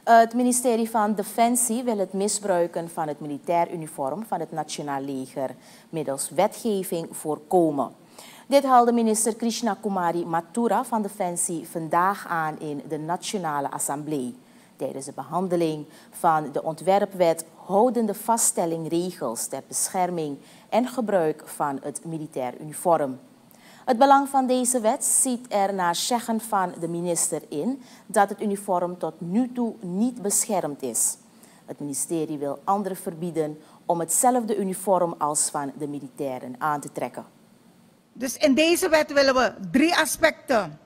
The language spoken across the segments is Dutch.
Het ministerie van Defensie wil het misbruiken van het militair uniform van het Nationaal Leger middels wetgeving voorkomen. Dit haalde minister Krishna Kumari Mathura van Defensie vandaag aan in de Nationale Assemblée tijdens de behandeling van de ontwerpwet houdende vaststelling regels ter bescherming en gebruik van het militair uniform. Het belang van deze wet ziet er naar zeggen van de minister in dat het uniform tot nu toe niet beschermd is. Het ministerie wil anderen verbieden om hetzelfde uniform als van de militairen aan te trekken. Dus in deze wet willen we 3 aspecten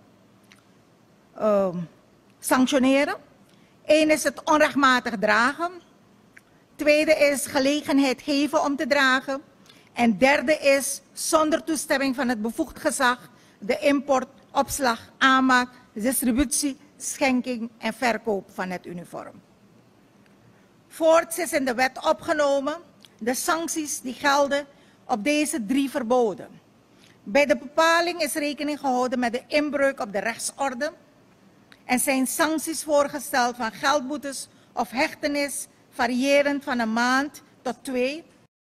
sanctioneren. 1 is het onrechtmatig dragen. 2 is gelegenheid geven om te dragen. En 3 is zonder toestemming van het bevoegd gezag de import, opslag, aanmaak, distributie, schenking en verkoop van het uniform. Voorts is in de wet opgenomen de sancties die gelden op deze 3 verboden. Bij de bepaling is rekening gehouden met de inbreuk op de rechtsorde en zijn sancties voorgesteld van geldboetes of hechtenis variërend van 1 maand tot 2.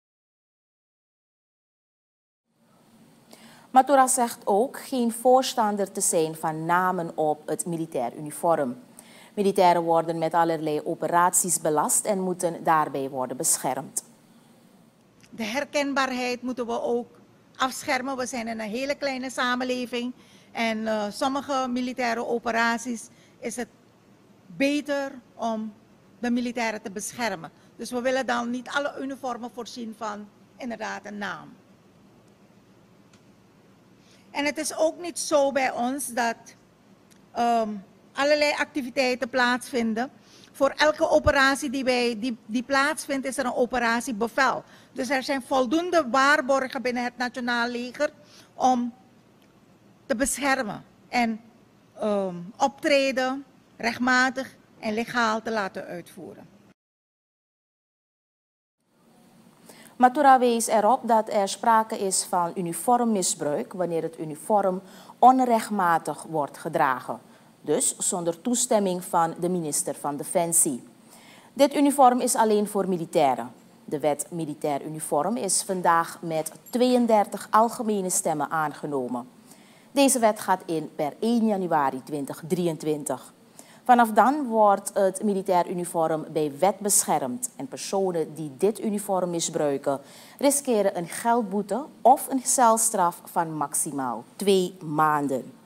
Mathura zegt ook geen voorstander te zijn van namen op het militair uniform. Militairen worden met allerlei operaties belast en moeten daarbij worden beschermd. De herkenbaarheid moeten we ook afschermen. We zijn in een hele kleine samenleving en sommige militaire operaties is het beter om de militairen te beschermen. Dus we willen dan niet alle uniformen voorzien van inderdaad een naam. En het is ook niet zo bij ons dat allerlei activiteiten plaatsvinden. Voor elke operatie die plaatsvindt is er een operatiebevel. Dus er zijn voldoende waarborgen binnen het Nationaal Leger om te beschermen en optreden rechtmatig en legaal te laten uitvoeren. Mathura wees erop dat er sprake is van uniformmisbruik wanneer het uniform onrechtmatig wordt gedragen. Dus zonder toestemming van de minister van Defensie. Dit uniform is alleen voor militairen. De wet militair uniform is vandaag met 32 algemene stemmen aangenomen. Deze wet gaat in per 1 januari 2023. Vanaf dan wordt het militair uniform bij wet beschermd en personen die dit uniform misbruiken riskeren een geldboete of een celstraf van maximaal 2 maanden.